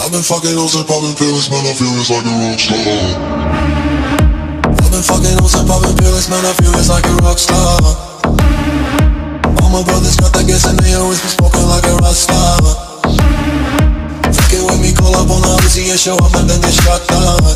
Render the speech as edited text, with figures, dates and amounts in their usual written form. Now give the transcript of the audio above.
I've been fucking hoes and popping pills, man, I feel it's like a rock star. I've been fucking hoes and popping pills, man, I feel it's like a rock star. All my brothers got that gas and they always be smoking like a rock star. Fucking with me, call up on the Uzi and show up and then get shot down.